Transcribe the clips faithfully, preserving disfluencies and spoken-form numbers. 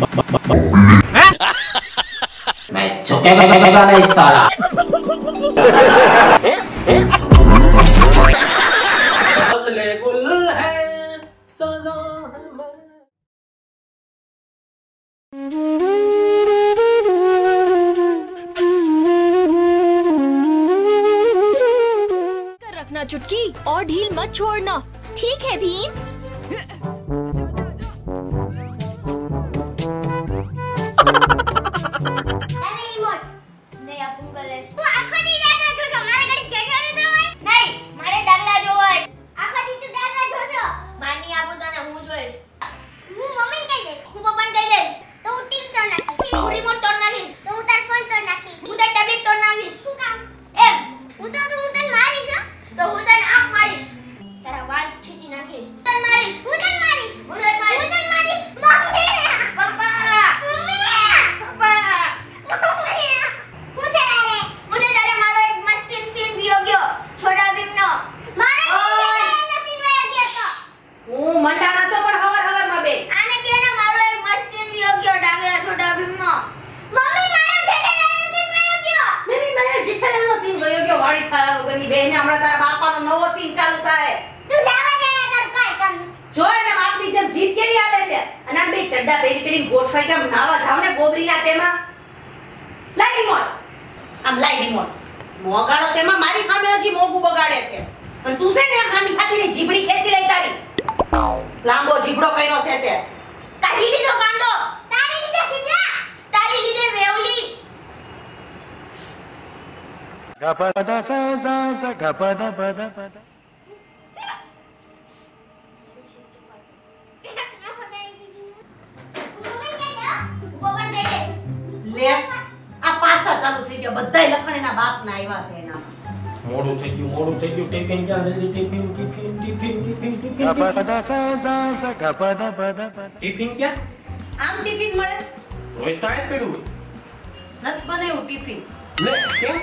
मैं झुकेगा नहीं साला। असले गुल है सजा रखना चुटकी और ढील मत छोड़ना। ठीक है भीम। टिफिन क्या आम टिफिन મળે રોજ તો આય પેડું નત બનાવ્યું ટિફિન લે કેમ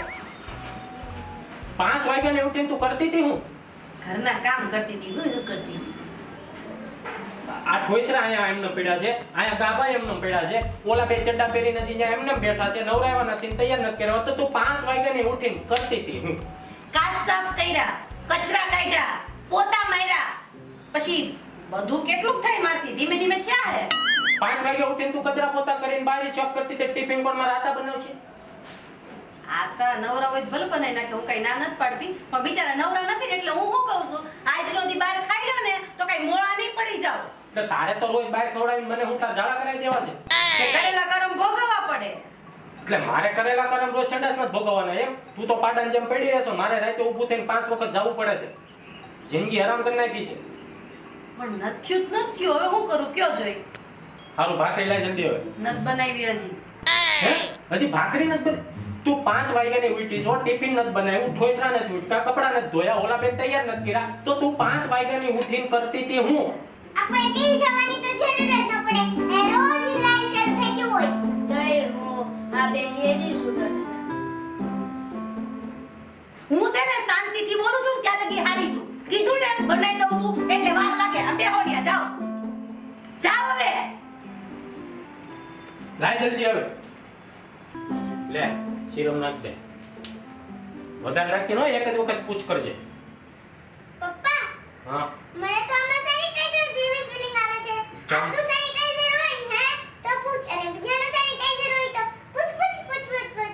પાંચ વાગ્યાને ઉઠીને તું કરતી હતી હું ઘરના કામ કરતી હતી હું કરતી હતી આ ઠોઈસરા આયા એમને પડ્યા છે આયા ગાબા એમને પડ્યા છે ઓલા બે ચડ્ડા પહેરીને ત્યાં એમને બેઠા છે નવરાવા નથી તૈયાર નથી કર્યા તો તું પાંચ વાગ્યાને ઉઠીને કરતી હતી હું કાચ સાફ કર્યા કચરા કાઢ્યા પોતા માર્યા પછી બધું કેટલું થાય મારથી ધીમે ધીમે થયા હે પાંચ વાગે ઉઠીને તું કચરા પોતા કરીને બારી ચોક કરતી તે ટિફિન કોણ મારા આતા બનાવ છે આતા નવરા હોય ભલે બનાવી નાખે હું કઈ ના નથી પાડતી પણ બિચારા નવરા નથી ને એટલે હું શું કહું છું આજનો દી બહાર ખાઈ લો ને તો કઈ મોળા નહીં પડી જાવ તો તારે તો રોજ બહાર ખવડાવીને મને હું તાર ઝાડા કરાવી દેવા છે કે કરેલા કરમ ભોગવવા પડે એટલે મારે કરેલા કરમ રોજ સંડાસમાં જ ભોગવવાના એમ તું તો પાટાની જેમ પડી રહેશો મારે રાતે ઊભું થઈને પાંચ વખત જવું પડે છે જિંદગી હરામ કરી નાખી છે પણ નથ્યું જ નથ્યું હવે હું કરું કયો જોઈ હારું ભાખરી લાય જલ્દી હવે નત બનાવી હજી હે હજી ભાખરી નથી તું પાંચ વાગ્યાની ઉઠી છો ટિફિન નથી બનાવ્યું ઠોસરા નથી ઉઠકા કપડા નથી ધોયા ઓલા બેન તૈયાર નથી કર્યા તો તું પાંચ વાગ્યાની ઉઠીને કરતી હતી હું આપણે ટીમ જવાની તો જરૂર જ ન પડે એ રોજ લાઈવ શરૂ થઈ ગયું હોય દઈ હો આ બેન એ દી સુધર છે હું છે ને શાંતિથી બોલું છું ત્યાં લગી હારી છું કીધું ને બનાવી દઉં છું એટલે વાર લાગે આ બેહો ને જાઓ જાઓ હવે લાય જલ્દી હવે લે સીરમ નાખ દે વધારે રાખી નો એક જ વખત પૂછ કરજે પપ્પા હા મને તો આમાં સેનિટાઈઝર જેવી ફીલિંગ આવે છે આપણું સેનિટાઈઝર હોય હે તો પૂછ અને બીજાનો સેનિટાઈઝર હોય તો પૂછ પૂછ પૂછ પૂછ પૂછ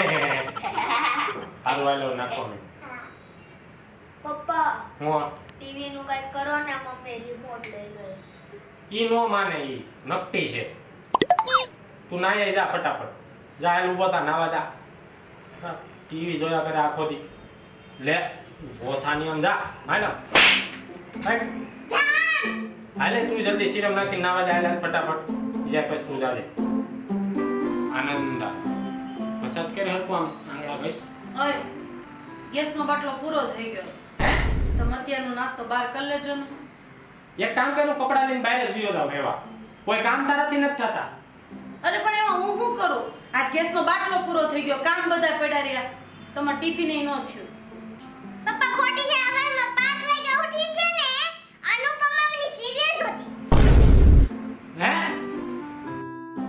હારું વાલો નાખો મે પપ્પા હું ટીવી નું કઈ કરો ને મમ્મી રિમોટ લઈ ગઈ ઈ નો માને ઈ નકટી છે તું નાય જા ફટાફટ જા એલ ઉભો તા નાવા જા ટીવી જોયા કરે આખો દી લે ગોથાની આમ જા હાલો હાલ હાલે તું જલ્દી સીરમ નાખી નાવા જા હાલ ફટાફટ જા પછી તું જાજે આનંદ મસાજ કરે હરકો આમ આંગળા ગઈસ ઓય ગેસનો બાટલો પૂરો થઈ ગયો હે તો મતિયાનો નાસ્તો બહાર કરી લેજો ને એક ટાંકેનું કપડા લઈને બહાર જ ગયો જાવ એવા કોઈ કામ તારાથી નથી થતા અરે પણ એમાં હું શું કરું આજ ગેસનો બાટલો પૂરો થઈ ગયો કામ બધા પડ્યા રહ્યા તમાર ટિફિન એ ન થયું પપ્પા ખોટી છે અમારમાં પાંચ વાગે ઉઠી છે ને અનુપમાની સિરિયલ જોતી હે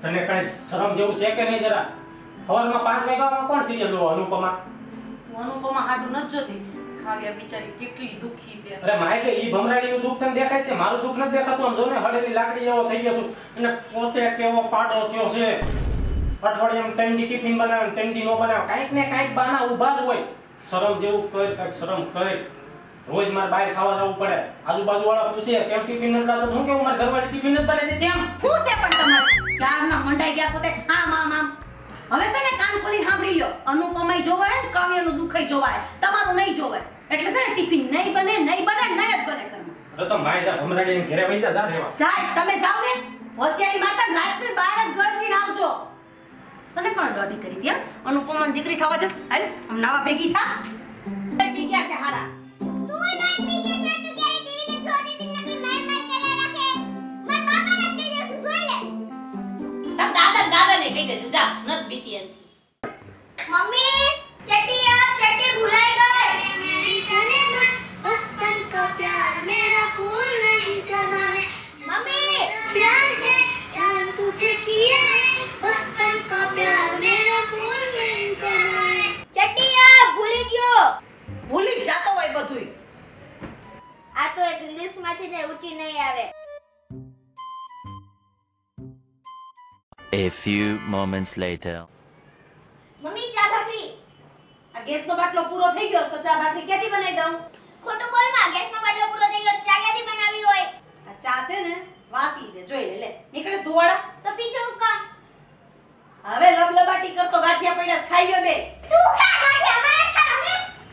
તને કઈ શરમ જેવું છે કે નહીં જરા? સવારમાં પાંચ વાગ્યામાં કોણ સિરિયલ જોવો? અનુપમા. હું અનુપમા હાટું નથી જોતી. ખાવ્યા બિચારી કેટલી દુખી છે. અરે માય કે ઈ ભમરાડીનું દુઃખ તને દેખાય છે, મારું દુઃખ નથી દેખાતું. આમ જો ને હળેલી લાકડી જેવો થઈ ગયો છું અને પોતે કેવો પાડો થયો છે. અઠવાડિયામાં ત્રણ દી ટિફિન બનાવે, ત્રણ દી નો બનાવે, કાંઈક ને કાંઈક બહાના ઊભા જ હોય. શરમ જેવું કર, કાંઈક શરમ કર. રોજ મારે બહાર ખાવા જવું પડે. આજુબાજુ વાળા પૂછે કેમ ટિફિન નથી લાવતો? હું કેવું મારી ઘરવાળી ટિફિન નથી બનાવી દેતી? આમ શું છે પણ તમારે? ક્યારના મંડાઈ ગયા છો તે આમ આમ આમ. હવે છે ને કાન ખોલીને સાંભળી લો. અનુપમાય જોવાય ને કાવ્યનું દુઃખય જોવાય, તમારું નહીં જોવાય. એટલે છે ને ટિફિન નહીં બને, નહીં બને, નહીં જ બને ઘરમાં. અરે તો માય જા ભમરાડીને ઘરે વઈ જા, જા રહેવા. જાય તમે જાવ ને. હોશિયારી માતા રાતની બહાર જ ગળચીને આવજો. તને કોણ દોઢી કરી હતી? અનુપમાની દીકરી થવા જશ. હાલ આમ નાવા ભેગી થા. પી ગયા કે હારા? તું ના પી કે છે તું ક્યારે ટીવી ને છોડી દી નકરી માર માર કરે રાખે. માર પાપા ને કહી દે તું જોઈ લે. તાર દાદા દાદાને કહી દેજો જા, નત બીતી એનથી. मम्मी चट्टी आप चट्टी भुलाई गए मेरी जाने मन बचपन का प्यार मेरा भूल नहीं जाना है मम्मी प्यार है जान तुझे किया है बचपन का प्यार मेरा भूल नहीं जाना है चट्टी आप भूली गयो ભૂલી જાતો હોય બધુંય. આ તો એક લિસ્ટ માંથી ને ઊંચી નહીં આવે. A few moments later. Mummy ચા ભાખરી. આ ગેસનો બાટલો પૂરો થઈ ગયો તો ચા ભાખરી ક્યાંથી બનાવી દઉં? ખોટું બોલ માં ગેસનો બાટલો પૂરો થઈ ગયો ચા ક્યાંથી બનાવી હોય? આ ચા છે ને વાસી છે, જોઈ લે લે. નીકળે ધુવાડા. તો પીછે ઉકા. હવે લબલબાટી કરતો ગાંઠિયા પડ્યા ખાઈ લ્યો બે. તું ખા ગાંઠિયા માર ખા ને.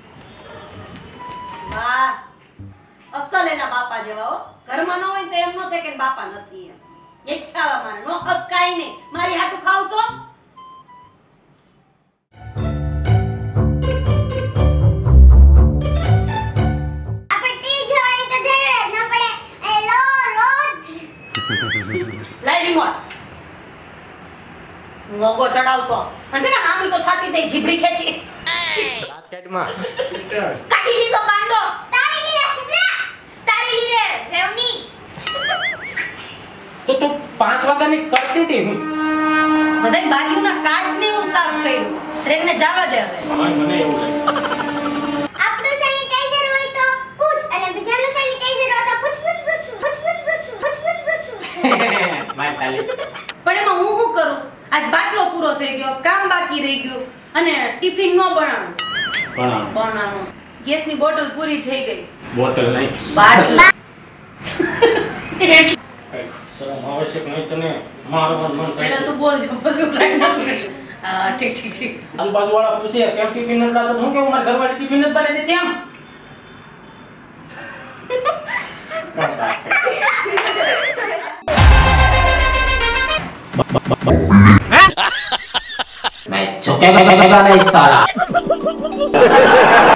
વાહ, અસલ એના બાપા જેવા હો. ઘરમાં ન હોય તો એમ ન થાય કે બાપા નથી એમ. એક ખાવા મારે નો હક કાઈ નહીં. મારી હાટું ખાવ તો મોગો ચડાવતો અને ને આમ તો છાતી થઈ જીબડી ખેંચી માર્કેટમાં કાઢી લીધો કાંડો તારી લીધે શિબલા તારી લીધે વેવની તો તું પાંચ વાગ્યાની કરતી હતી હું બધાય બારીઓના કાચને હું સાફ કર્યું. ટ્રેનને જવા દે હવે. હા મને એવું લાગે. આપણું સેનિટાઈઝર હોય તો પૂછ અને બીજાનું સેનિટાઈઝર હોય તો પૂછ પૂછ પૂછ પૂછ પૂછ પૂછ પૂછ પૂછ પૂછ માર તાલી. પણ એમાં હું શું કરું? આજ બાટલો પૂરો થઈ ગયો, કામ બાકી રહી ગયું અને ટિફિન નો બનાવું. પણ બનાવું. ગેસની બોટલ પૂરી થઈ ગઈ. બોટલ નહીં. બાટલા શરમ આવશ્યક નહીં તને. મારું મન મન પહેલા તું બોલજો પછી ઉડાડી નાખું. હા ઠીક ઠીક ઠીક. આજુબાજુ વાળા પૂછે કેમ ટિફિન નથી લાવતો? હું કેવું મારી ઘરવાળી ટિફિન નથી બનાવી દેતી? આમ मैं झुकेगा नहीं साला.